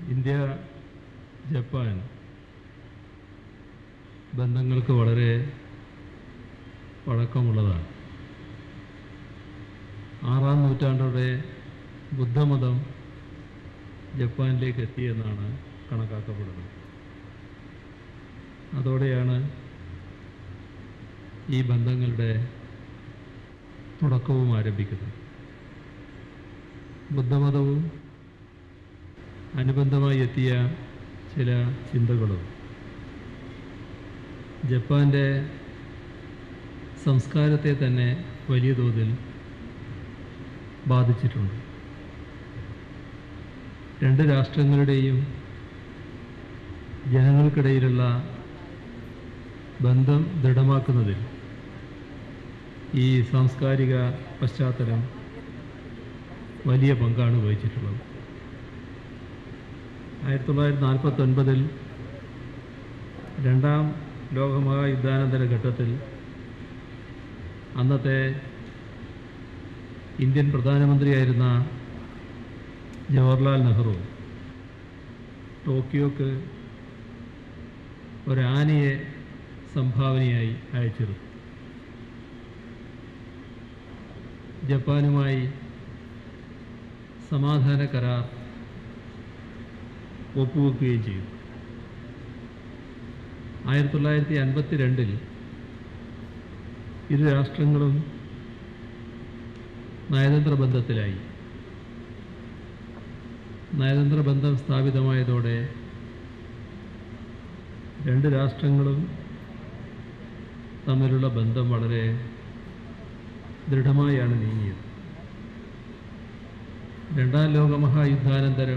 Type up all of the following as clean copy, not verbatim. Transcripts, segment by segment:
India Japan ബന്ധങ്ങൾക്ക് വളരെ പഴക്കമുള്ളതാണ്. 6-ാം നൂറ്റാണ്ടോടെ ബുദ്ധമതം ജപ്പാനിലേക്ക് എത്തിയെന്നാണ് കണക്കാക്കപ്പെടുന്നത്. അതോടെയാണ് ഈ ബന്ധങ്ങളുടെ തുടക്കവും ആരംഭിക്കുന്നത്. ബുദ്ധമതവും അനുബന്ധമായി എത്തിയ ചില ചിന്തകളും ജപ്പാൻ്റെ സംസ്കാരത്തെ തന്നെ വലിയ തോതിൽ ബാധിച്ചിട്ടുണ്ട്. രണ്ട് രാഷ്ട്രങ്ങളുടെയും ജനങ്ങൾക്കിടയിലുള്ള ബന്ധം ദൃഢമാക്കുന്നതിൽ ഈ സാംസ്കാരിക പശ്ചാത്തലം വലിയ പങ്കാണ് വഹിച്ചിട്ടുള്ളത്. 1949 രണ്ടാം ലോകമഹായുദ്ധാനന്തര ഘട്ടത്തിൽ അന്നത്തെ ഇന്ത്യൻ പ്രധാനമന്ത്രിയായിരുന്ന ജവഹർലാൽ നെഹ്റു ടോക്കിയോക്ക് ഒരാനയെ സംഭാവനയായി അയച്ചിരുന്നു. ജപ്പാനുമായി സമാധാന കരാർ ഒപ്പുവെക്കുകയും ചെയ്തു. 1952 ഇരു രാഷ്ട്രങ്ങളും നയതന്ത്ര ബന്ധത്തിലായി. നയതന്ത്ര ബന്ധം സ്ഥാപിതമായതോടെ രണ്ട് രാഷ്ട്രങ്ങളും തമ്മിലുള്ള ബന്ധം വളരെ ദൃഢമായാണ് നീങ്ങിയത്. രണ്ടാം ലോകമഹായുദ്ധാനന്തരം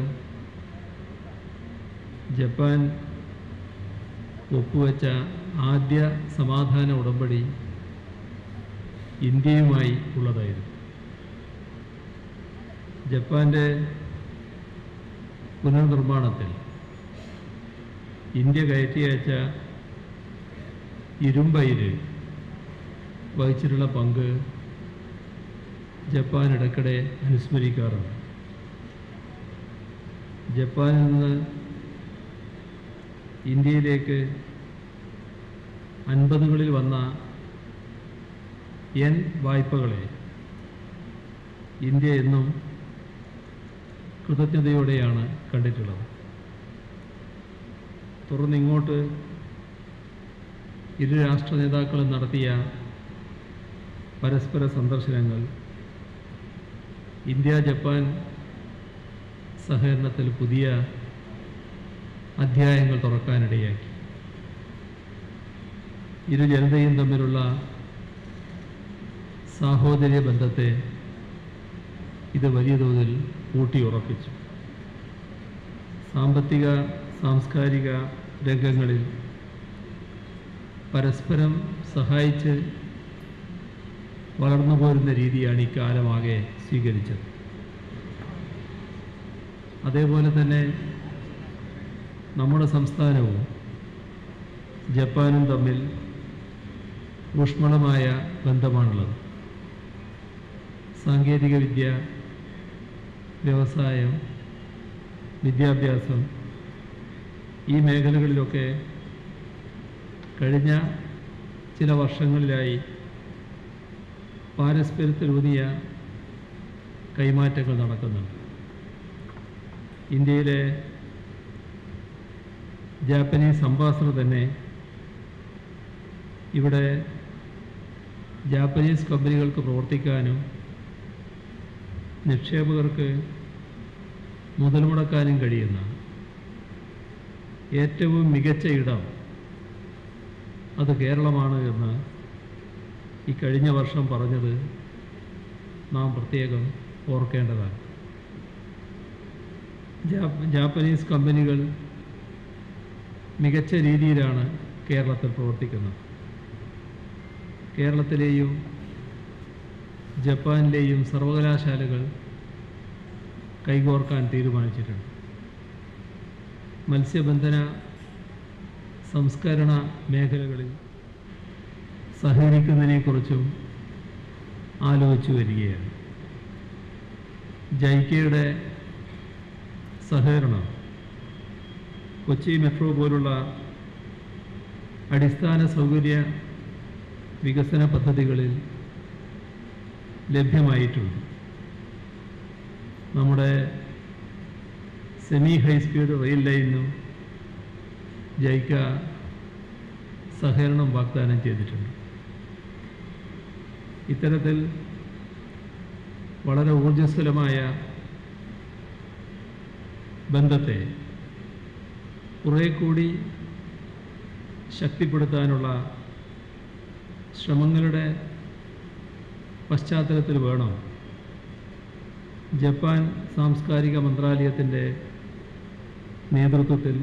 ജപ്പാൻ ഒപ്പുവെച്ച ആദ്യ സമാധാന ഉടമ്പടി ഇന്ത്യയുമായി ഉള്ളതായിരുന്നു. ജപ്പാൻ്റെ പുനർനിർമ്മാണത്തിൽ ഇന്ത്യ കയറ്റി അയച്ച ഇരുമ്പയിൽ വഹിച്ചിട്ടുള്ള പങ്ക് ജപ്പാൻ ഇടയ്ക്കിടെ അനുസ്മരിക്കാറുണ്ട്. ജപ്പാനിൽ നിന്ന് ഇന്ത്യയിലേക്ക് 50കളിൽ വന്ന യെൻ വായ്പകളെ ഇന്ത്യ എന്നും കൃതജ്ഞതയോടെയാണ് കണ്ടിട്ടുള്ളത്. തുടർന്നിങ്ങോട്ട് ഇരു രാഷ്ട്ര നേതാക്കളും നടത്തിയ പരസ്പര സന്ദർശനങ്ങൾ ഇന്ത്യ ജപ്പാൻ സഹകരണത്തിൽ പുതിയ അധ്യായങ്ങൾ തുറക്കാനിടയാക്കി. ഇരു ജനതയും തമ്മിലുള്ള സാഹോദര്യ ബന്ധത്തെ ഇത് വലിയ തോതിൽ ഊട്ടിയുറപ്പിച്ചു. സാമ്പത്തിക സാംസ്കാരിക രംഗങ്ങളിൽ പരസ്പരം സഹായിച്ച് വളർന്നു പോരുന്ന രീതിയാണ് ഇക്കാലമാകെ സ്വീകരിച്ചത്. അതേപോലെ തന്നെ നമ്മുടെ സംസ്ഥാനവും ജപ്പാനും തമ്മിൽ ഊഷ്മളമായ ബന്ധമാണുള്ളത്. സാങ്കേതികവിദ്യ, വ്യവസായം, വിദ്യാഭ്യാസം ഈ മേഖലകളിലൊക്കെ കഴിഞ്ഞ ചില വർഷങ്ങളിലായി പാരസ്പര്യത്തിലൂന്നിയ കൈമാറ്റങ്ങൾ നടക്കുന്നുണ്ട്. ഇന്ത്യയിലെ ജാപ്പനീസ് അംബാസഡർ തന്നെ ഇവിടെ ജാപ്പനീസ് കമ്പനികൾക്ക് പ്രവർത്തിക്കാനും നിക്ഷേപകർക്ക് മുതൽ മുടക്കാനും കഴിയുന്ന ഏറ്റവും മികച്ച ഇടം അത് കേരളമാണ് എന്ന് ഈ കഴിഞ്ഞ വർഷം പറഞ്ഞത് നാം പ്രത്യേകം ഓർക്കേണ്ടതാണ്. ജാപ്പനീസ് കമ്പനികൾ മികച്ച രീതിയിലാണ് കേരളത്തിൽ പ്രവർത്തിക്കുന്നത്. കേരളത്തിലെയും ജപ്പാനിലെയും സർവകലാശാലകൾ കൈകോർക്കാൻ തീരുമാനിച്ചിട്ടുണ്ട്. മത്സ്യബന്ധന സംസ്കരണ മേഖലകളിൽ സഹകരിക്കുന്നതിനെക്കുറിച്ചും ആലോചിച്ചു വരികയാണ്. ജൈക്കയുടെ സഹകരണം കൊച്ചി മെട്രോ പോലുള്ള അടിസ്ഥാന സൗകര്യ വികസന പദ്ധതികളിൽ ലഭ്യമായിട്ടുണ്ട്. നമ്മുടെ സെമി ഹൈസ്പീഡ് റെയിൽ ലൈനിനും ജൈക്ക സഹകരണം വാഗ്ദാനം ചെയ്തിട്ടുണ്ട്. ഇത്തരത്തിൽ വളരെ ഊർജ്ജസ്വലമായ ബന്ധത്തെ കുറേ കൂടി ശക്തിപ്പെടുത്താനുള്ള ശ്രമങ്ങളുടെ പശ്ചാത്തലത്തിൽ വേണം ജപ്പാൻ സാംസ്കാരിക മന്ത്രാലയത്തിൻ്റെ നേതൃത്വത്തിൽ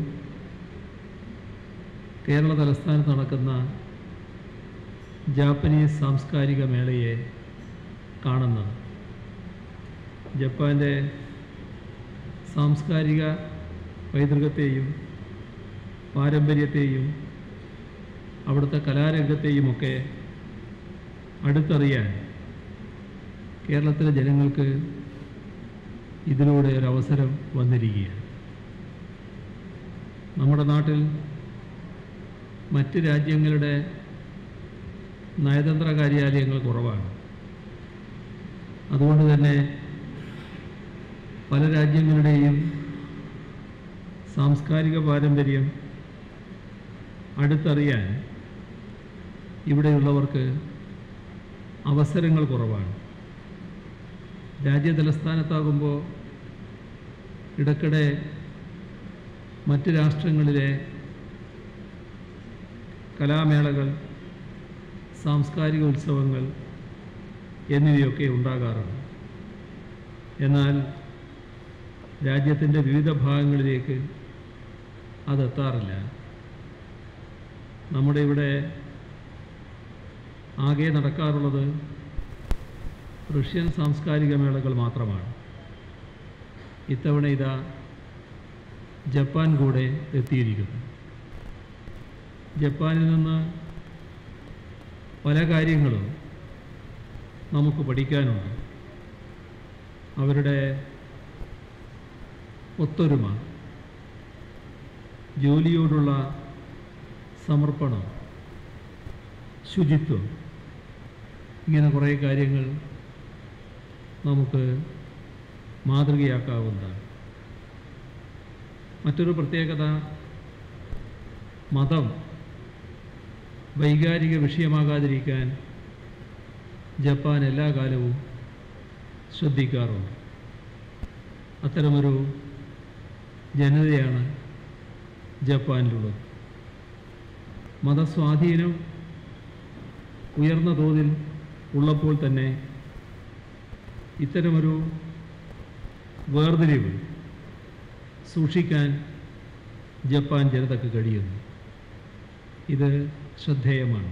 കേരള തലസ്ഥാനത്ത് നടക്കുന്ന ജാപ്പനീസ് സാംസ്കാരിക മേളയെ കാണുന്നത്. ജപ്പാൻ്റെ സാംസ്കാരിക പൈതൃകത്തെയും പാരമ്പര്യത്തെയും അവിടുത്തെ കലാരംഗത്തെയുമൊക്കെ അടുത്തറിയാൻ കേരളത്തിലെ ജനങ്ങൾക്ക് ഇതിലൂടെ ഒരവസരം വന്നിരിക്കുകയാണ്. നമ്മുടെ നാട്ടിൽ മറ്റ് രാജ്യങ്ങളുടെ നയതന്ത്ര കാര്യാലയങ്ങൾ കുറവാണ്. അതുകൊണ്ട് തന്നെ പല രാജ്യങ്ങളുടെയും സാംസ്കാരിക പാരമ്പര്യം അടുത്തറിയാൻ ഇവിടെയുള്ളവർക്ക് അവസരങ്ങൾ കുറവാണ്. രാജ്യതലസ്ഥാനത്താകുമ്പോൾ ഇടയ്ക്കിടെ മറ്റ് രാഷ്ട്രങ്ങളിലെ കലാമേളകൾ, സാംസ്കാരിക ഉത്സവങ്ങൾ എന്നിവയൊക്കെ ഉണ്ടാകാറുണ്ട്. എന്നാൽ രാജ്യത്തിൻ്റെ വിവിധ ഭാഗങ്ങളിലേക്ക് അതെത്താറില്ല. നമ്മുടെ ഇവിടെ ആകെ നടക്കാറുള്ളത് റഷ്യൻ സാംസ്കാരിക മേളകൾ മാത്രമാണ്. ഇത്തവണ ഇതാ ജപ്പാൻ കൂടെ എത്തിയിരിക്കുന്നു. ജപ്പാനിൽ നിന്ന് പല കാര്യങ്ങളും നമുക്ക് പഠിക്കാനുണ്ട്. അവരുടെ ഒത്തൊരുമ, ജോലിയോടുള്ള സമർപ്പണം, ശുചിത്വം, ഇങ്ങനെ കുറേ കാര്യങ്ങൾ നമുക്ക് മാതൃകയാക്കാവുന്നതാണ്. മറ്റൊരു പ്രത്യേകത, മതം വൈകാരിക വിഷയമാകാതിരിക്കാൻ ജപ്പാൻ എല്ലാ കാലവും ശ്രദ്ധിക്കാറുണ്ട്. അത്തരമൊരു ജനതയാണ് ജപ്പാനിലുള്ളത്. മതസ്വാധീനം ഉയർന്ന തോതിൽ ഉള്ളപ്പോൾ തന്നെ ഇത്തരമൊരു വേർതിരിവ് സൂക്ഷിക്കാൻ ജപ്പാൻ ജനതയ്ക്ക് കഴിയുന്നു. ഇത് ശ്രദ്ധേയമാണ്.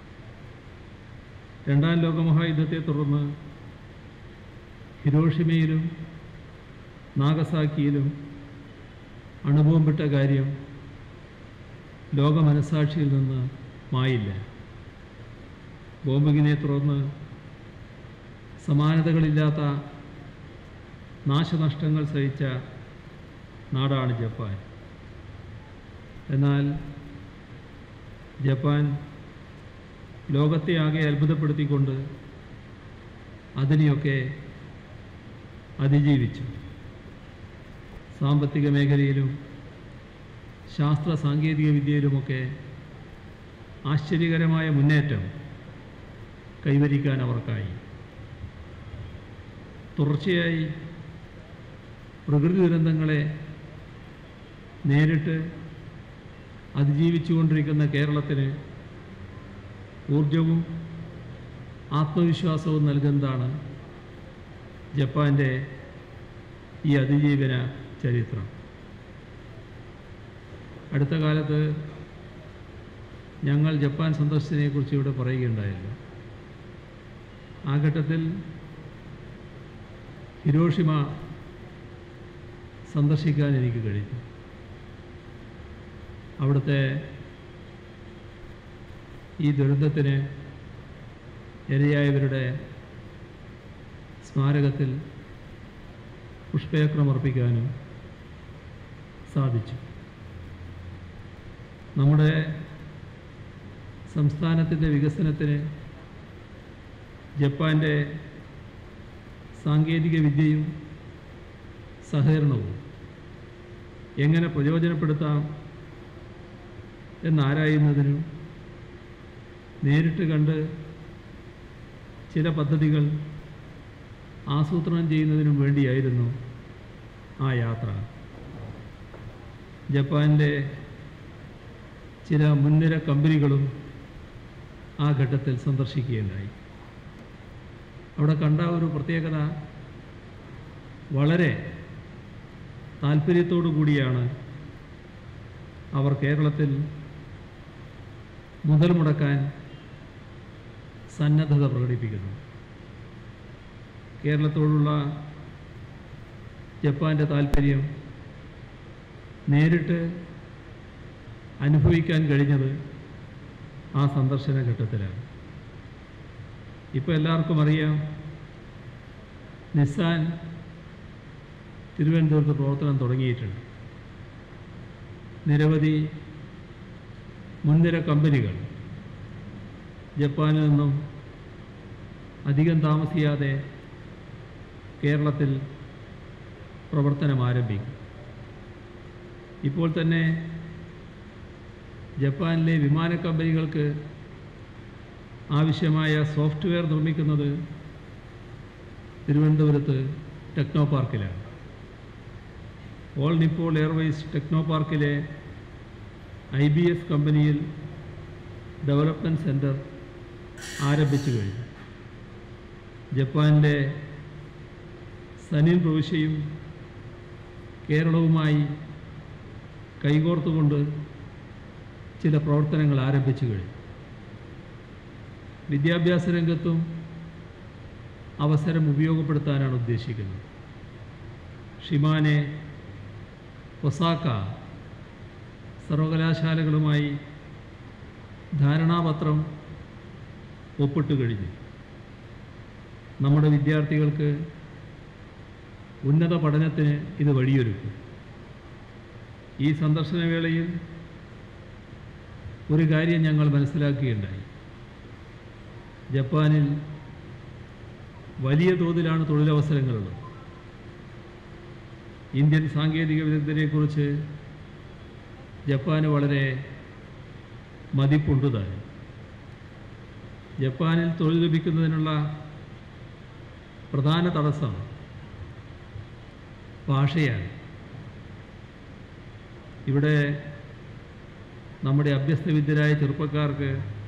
രണ്ടാം ലോകമഹായുദ്ധത്തെ തുടർന്ന് ഹിരോഷിമയിലും നാഗസാക്കിയിലും അണുബോംബിട്ട കാര്യം ലോക മനസ്സാക്ഷിയിൽ നിന്ന് മായില്ല. ബോംബിങ്ങിനെ തുടർന്ന് സമാനതകളില്ലാത്ത നാശനഷ്ടങ്ങൾ സഹിച്ച നാടാണ് ജപ്പാൻ. എന്നാൽ ജപ്പാൻ ലോകത്തെ ആകെ അത്ഭുതപ്പെടുത്തിക്കൊണ്ട് അതിനെയൊക്കെ അതിജീവിച്ചു. സാമ്പത്തിക മേഖലയിലും ശാസ്ത്ര സാങ്കേതിക വിദ്യയിലുമൊക്കെ ആശ്ചര്യകരമായ മുന്നേറ്റം കൈവരിക്കാൻ അവർക്കായി. തുടർച്ചയായി പ്രകൃതി ദുരന്തങ്ങളെ നേരിട്ട് അതിജീവിച്ചുകൊണ്ടിരിക്കുന്ന കേരളത്തിന് ഊർജവും ആത്മവിശ്വാസവും നൽകുന്നതാണ് ജപ്പാൻ്റെ ഈ അതിജീവന ചരിത്രം. അടുത്ത കാലത്ത് ഞങ്ങൾ ജപ്പാൻ സന്ദർശനത്തെക്കുറിച്ച് ഇവിടെ പറയുകയുണ്ടായല്ലോ. ആ ഘട്ടത്തിൽ ഹിരോഷിമ സന്ദർശിക്കാൻ എനിക്ക് കഴിഞ്ഞു. അവിടുത്തെ ഈ ദുരന്തത്തിന് ഇരയായവരുടെ സ്മാരകത്തിൽ പുഷ്പചക്രം അർപ്പിക്കാനും സാധിച്ചു. നമ്മുടെ സംസ്ഥാനത്തിൻ്റെ വികസനത്തിന് ജപ്പാൻ്റെ സാങ്കേതിക വിദ്യയും സഹകരണവും എങ്ങനെ പ്രയോജനപ്പെടുത്താം എന്നാരായുന്നതിനും നേരിട്ട് കണ്ട് ചില പദ്ധതികൾ ആസൂത്രണം ചെയ്യുന്നതിനും വേണ്ടിയായിരുന്നു ആ യാത്ര. ജപ്പാനിലെ ചില മുൻനിര കമ്പനികളും ആ ഘട്ടത്തിൽ സന്ദർശിക്കുകയുണ്ടായി. അവിടെ കണ്ട ഒരു പ്രത്യേകത, വളരെ താല്പര്യത്തോടു കൂടിയാണ് അവർ കേരളത്തിൽ മുതൽ മുടക്കാൻ സന്നദ്ധത പ്രകടിപ്പിക്കുന്നത്. കേരളത്തോടുള്ള ജപ്പാൻ്റെ താല്പര്യം നേരിട്ട് അനുഭവിക്കാൻ കഴിഞ്ഞത് ആ സന്ദർശന ഘട്ടത്തിലാണ്. ഇപ്പോൾ എല്ലാവർക്കും അറിയാം, നിസ്സാൻ തിരുവനന്തപുരത്ത് പ്രവർത്തനം തുടങ്ങിയിട്ടുണ്ട്. നിരവധി മുൻനിര കമ്പനികൾ ജപ്പാനിൽ നിന്നും അധികം താമസിയാതെ കേരളത്തിൽ പ്രവർത്തനം ആരംഭിക്കും. ഇപ്പോൾ തന്നെ ജപ്പാനിലെ വിമാന കമ്പനികൾക്ക് ആവശ്യമായ സോഫ്റ്റ്വെയർ നിർമ്മിക്കുന്നത് തിരുവനന്തപുരത്ത് ടെക്നോ പാർക്കിലാണ്. ഓൾ നിപ്പോൾ എയർവേസ് ടെക്നോ പാർക്കിലെ IBS കമ്പനിയിൽ ഡെവലപ്മെൻറ്റ് സെൻറ്റർ ആരംഭിച്ചു കഴിഞ്ഞു. ജപ്പാനിലെ സനിൻ പ്രവിശ്യയും കേരളവുമായി കൈകോർത്തുകൊണ്ട് ചില പ്രവർത്തനങ്ങൾ ആരംഭിച്ചു കഴിഞ്ഞു. വിദ്യാഭ്യാസ രംഗത്തും അവസരം ഉപയോഗപ്പെടുത്താനാണ് ഉദ്ദേശിക്കുന്നത്. ഷിമാനെ, ഒസാക്ക സർവകലാശാലകളുമായി ധാരണാപത്രം ഒപ്പിട്ട് കഴിഞ്ഞു. നമ്മുടെ വിദ്യാർത്ഥികൾക്ക് ഉന്നത പഠനത്തിന് ഇത് വഴിയൊരുക്കും. ഈ സന്ദർശന വേളയിൽ ഒരു കാര്യം ഞങ്ങൾ മനസ്സിലാക്കുകയുണ്ടായി. ജപ്പാനിൽ വലിയ തോതിലാണ് തൊഴിലവസരങ്ങളുള്ളത്. ഇന്ത്യൻ സാങ്കേതിക വിദഗ്ധരെക്കുറിച്ച് ജപ്പാന് വളരെ മതിപ്പുണ്ട് താനും. ജപ്പാനിൽ തൊഴിൽ ലഭിക്കുന്നതിനുള്ള പ്രധാന തടസ്സം ഭാഷയാണ്. ഇവിടെ നമ്മുടെ അഭ്യസ്തവിദ്യരായ ചെറുപ്പക്കാർക്ക്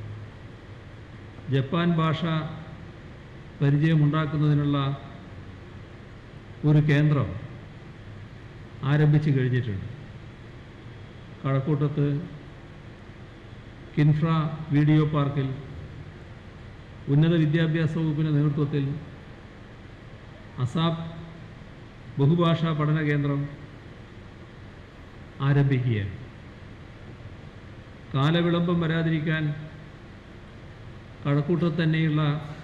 ജപ്പാൻ ഭാഷ പരിചയമുണ്ടാക്കുന്നതിനുള്ള ഒരു കേന്ദ്രം ആരംഭിച്ചു കഴിഞ്ഞിട്ടുണ്ട്. കഴക്കൂട്ടത്ത് കിൻഫ്ര വീഡിയോ പാർക്കിൽ ഉന്നത വിദ്യാഭ്യാസ വകുപ്പിൻ്റെ നേതൃത്വത്തിൽ അസാപ് ബഹുഭാഷാ പഠന കേന്ദ്രം ആരംഭിക്കുകയാണ്. കാലവിളംബം വരാതിരിക്കാൻ കഴക്കൂട്ടത്ത് തന്നെയുള്ള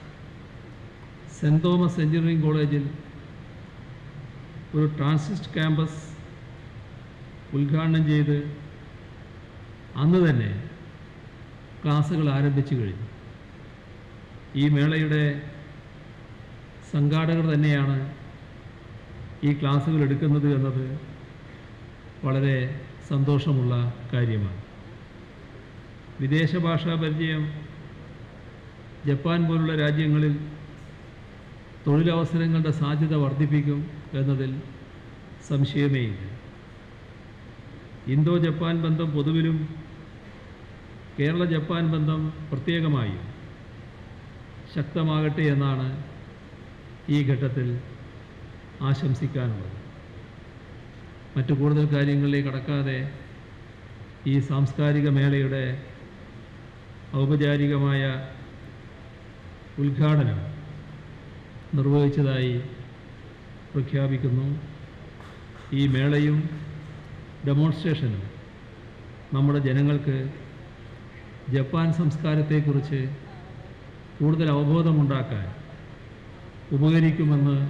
സെൻറ് തോമസ് എഞ്ചിനീയറിംഗ് കോളേജിൽ ഒരു ട്രാൻസിസ്റ്റ് ക്യാമ്പസ് ഉദ്ഘാടനം ചെയ്ത് അന്ന് തന്നെ ക്ലാസ്സുകൾ ആരംഭിച്ചു കഴിഞ്ഞു. ഈ മേളയുടെ സംഘാടകർ തന്നെയാണ് ഈ ക്ലാസ്സുകൾ എടുക്കുന്നത് എന്നത് വളരെ സന്തോഷമുള്ള കാര്യമാണ്. വിദേശ ഭാഷാ പരിചയം ജപ്പാൻ പോലുള്ള രാജ്യങ്ങളിൽ തൊഴിലവസരങ്ങളുടെ സാധ്യത വർദ്ധിപ്പിക്കും എന്നതിൽ സംശയമേയില്ല. ഇന്തോ ജപ്പാൻ ബന്ധം പൊതുവിലും കേരള ജപ്പാൻ ബന്ധം പ്രത്യേകമായും ശക്തമാകട്ടെ എന്നാണ് ഈ ഘട്ടത്തിൽ ആശംസിക്കാനുള്ളത്. മറ്റു കൂടുതൽ കാര്യങ്ങളിലേക്ക് കടക്കാതെ ഈ സാംസ്കാരിക മേളയുടെ ഔപചാരികമായ ഉദ്ഘാടനം നിർവഹിച്ചതായി പ്രഖ്യാപിക്കുന്നു. ഈ മേളയും ഡെമോൺസ്ട്രേഷനും നമ്മുടെ ജനങ്ങൾക്ക് ജപ്പാൻ സംസ്കാരത്തെക്കുറിച്ച് കൂടുതൽ അവബോധമുണ്ടാക്കാൻ ഉപകരിക്കുമെന്ന്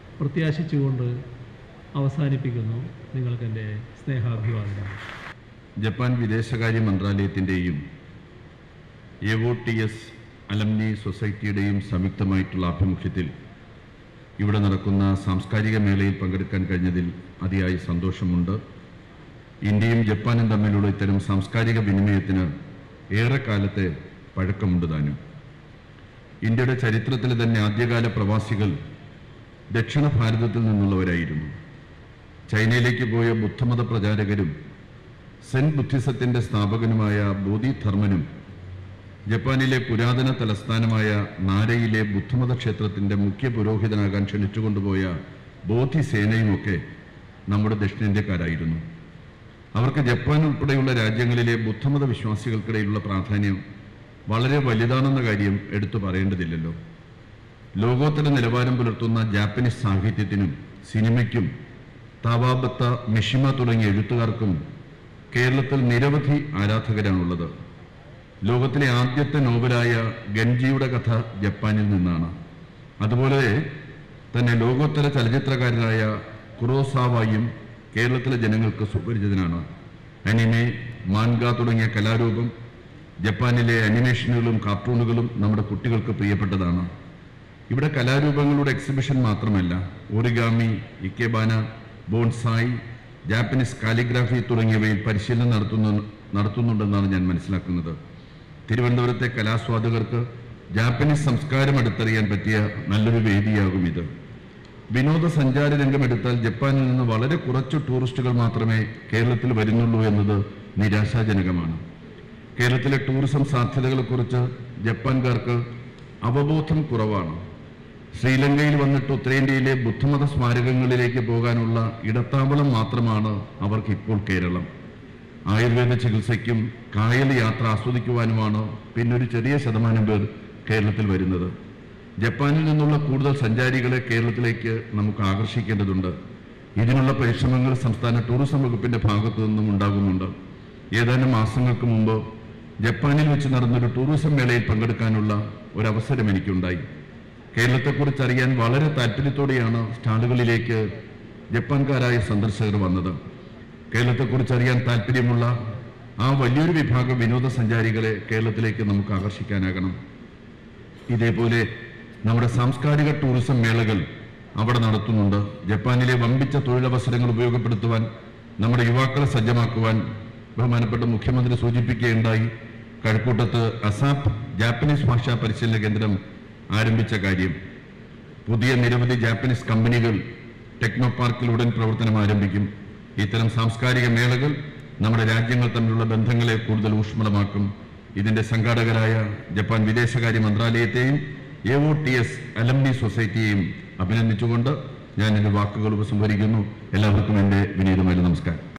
പ്രത്യാശിച്ചുകൊണ്ട് അവസാനിപ്പിക്കുന്നു. നിങ്ങൾക്കെൻ്റെ സ്നേഹാഭിവാദനം. ജപ്പാൻ വിദേശകാര്യ മന്ത്രാലയത്തിൻ്റെയും AOTS അലംനി സൊസൈറ്റിയുടെയും സംയുക്തമായിട്ടുള്ള ആഭിമുഖ്യത്തിൽ ഇവിടെ നടക്കുന്ന സാംസ്കാരിക മേളയിൽ പങ്കെടുക്കാൻ കഴിഞ്ഞതിൽ അതിയായ സന്തോഷമുണ്ട്. ഇന്ത്യയും ജപ്പാനും തമ്മിലുള്ള ഇത്തരം സാംസ്കാരിക വിനിമയത്തിന് ഏറെക്കാലത്തെ പഴക്കമുണ്ട് താനും. ഇന്ത്യയുടെ ചരിത്രത്തിലെ തന്നെ ആദ്യകാല പ്രവാസികൾ ദക്ഷിണ ഭാരതത്തിൽ നിന്നുള്ളവരായിരുന്നു. ചൈനയിലേക്ക് പോയ ബുദ്ധമത പ്രചാരകരും സെൻ ബുദ്ധിസത്തിൻ്റെ സ്ഥാപകനുമായ ബോധിധർമ്മനും ജപ്പാനിലെ പുരാതന തലസ്ഥാനമായ നാരയിലെ ബുദ്ധമത ക്ഷേത്രത്തിൻ്റെ മുഖ്യ പുരോഹിതനാകാൻ ക്ഷണിച്ചുകൊണ്ടുപോയ ബോധിസേനയുമൊക്കെ നമ്മുടെ ദക്ഷിണേന്ത്യക്കാരായിരുന്നു. അവർക്ക് ജപ്പാൻ ഉൾപ്പെടെയുള്ള രാജ്യങ്ങളിലെ ബുദ്ധമത വിശ്വാസികൾക്കിടയിലുള്ള പ്രാധാന്യം വളരെ വലുതാണെന്ന കാര്യം എടുത്തു പറയേണ്ടതില്ലല്ലോ. ലോകോത്തര നിലവാരം പുലർത്തുന്ന ജാപ്പനീസ് സാഹിത്യത്തിനും സിനിമയ്ക്കും താവാബത്ത മിഷിമ തുടങ്ങിയ എഴുത്തുകാർക്കും കേരളത്തിൽ നിരവധി ആരാധകരാണുള്ളത്. ലോകത്തിലെ ആദ്യത്തെ നോവലായ ഗൻജിയുടെ കഥ ജപ്പാനിൽ നിന്നാണ്. അതുപോലെ തന്നെ ലോകോത്തര ചലച്ചിത്രകാരനായ കുറോസാവയും കേരളത്തിലെ ജനങ്ങൾക്ക് സുപരിചിതനാണ്. അനിമെ, മാൻഗ തുടങ്ങിയ കലാരൂപം ജപ്പാനിലെ അനിമേഷനുകളും കാർട്ടൂണുകളും നമ്മുടെ കുട്ടികൾക്ക് പ്രിയപ്പെട്ടതാണ്. ഇവിടെ കലാരൂപങ്ങളുടെ എക്സിബിഷൻ മാത്രമല്ല, origami, ikebana, bonsai, Japanese calligraphy തുടങ്ങിയവയിൽ പരിശീലനം നടത്തുന്നുണ്ടെന്നാണ് ഞാൻ മനസ്സിലാക്കുന്നത്. തിരുവനന്തപുരത്തെ കലാസ്വാദകർക്ക് ജാപ്പനീസ് സംസ്കാരം അടുത്തറിയാൻ പറ്റിയ നല്ലൊരു വേദിയാകും ഇത്. വിനോദസഞ്ചാര രംഗമെടുത്താൽ ജപ്പാനിൽ നിന്ന് വളരെ കുറച്ച് ടൂറിസ്റ്റുകൾ മാത്രമേ കേരളത്തിൽ വരുന്നുള്ളൂ എന്നത് നിരാശാജനകമാണ്. കേരളത്തിലെ ടൂറിസം സാധ്യതകളെക്കുറിച്ച് ജപ്പാൻകാർക്ക് അവബോധം കുറവാണ്. ശ്രീലങ്കയിൽ വന്നിട്ട് ഉത്തരേന്ത്യയിലെ ബുദ്ധമത സ്മാരകങ്ങളിലേക്ക് പോകാനുള്ള ഇടത്താവളം മാത്രമാണ് അവർക്കിപ്പോൾ കേരളം. ആയുർവേദ ചികിത്സയ്ക്കും കായൽ യാത്ര ആസ്വദിക്കുവാനുമാണ് പിന്നൊരു ചെറിയ ശതമാനം പേർ കേരളത്തിൽ വരുന്നത്. ജപ്പാനിൽ നിന്നുള്ള കൂടുതൽ സഞ്ചാരികളെ കേരളത്തിലേക്ക് നമുക്ക് ആകർഷിക്കേണ്ടതുണ്ട്. ഇതിനുള്ള പരിശ്രമങ്ങൾ സംസ്ഥാന ടൂറിസം വകുപ്പിൻ്റെ ഭാഗത്തു നിന്നും ഉണ്ടാകുന്നുണ്ട്. ഏതാനും മാസങ്ങൾക്ക് മുമ്പ് ജപ്പാനിൽ വെച്ച് നടന്നൊരു ടൂറിസം മേളയിൽ പങ്കെടുക്കാനുള്ള ഒരവസരം എനിക്കുണ്ടായി. കേരളത്തെക്കുറിച്ച് അറിയാൻ വളരെ താല്പര്യത്തോടെയാണ് സ്റ്റാളുകളിലേക്ക് ജപ്പാൻകാരായ സന്ദർശകർ വന്നത്. കേരളത്തെക്കുറിച്ച് അറിയാൻ താല്പര്യമുള്ള ആ വലിയൊരു വിഭാഗം വിനോദസഞ്ചാരികളെ കേരളത്തിലേക്ക് നമുക്ക് ആകർഷിക്കാനാകണം. ഇതേപോലെ നമ്മുടെ സാംസ്കാരിക ടൂറിസം മേളകൾ അവിടെ നടത്തുന്നുണ്ട്. ജപ്പാനിലെ വമ്പിച്ച തൊഴിലവസരങ്ങൾ ഉപയോഗപ്പെടുത്തുവാൻ നമ്മുടെ യുവാക്കളെ സജ്ജമാക്കുവാൻ ബഹുമാനപ്പെട്ട മുഖ്യമന്ത്രി സൂചിപ്പിക്കുകയുണ്ടായി. കഴക്കൂട്ടത്ത് അസാപ് ജാപ്പനീസ് ഭാഷാ പരിശീലന കേന്ദ്രം ആരംഭിച്ച കാര്യം. പുതിയ നിരവധി ജാപ്പനീസ് കമ്പനികൾ ടെക്നോ പാർക്കിൽ ഉടൻ പ്രവർത്തനം ആരംഭിക്കും. ഇത്തരം സാംസ്കാരിക മേളകൾ നമ്മുടെ രാജ്യങ്ങൾ തമ്മിലുള്ള ബന്ധങ്ങളെ കൂടുതൽ ഊഷ്മളമാക്കും. ഇതിൻ്റെ സംഘാടകരായ ജപ്പാൻ വിദേശകാര്യ മന്ത്രാലയത്തെയും AOTS അലംനി സൊസൈറ്റിയെയും അഭിനന്ദിച്ചുകൊണ്ട് ഞാൻ എൻ്റെ വാക്കുകൾ ഉപസംഹരിക്കുന്നു. എല്ലാവർക്കും എൻ്റെ വിനീതമായ നമസ്കാരം.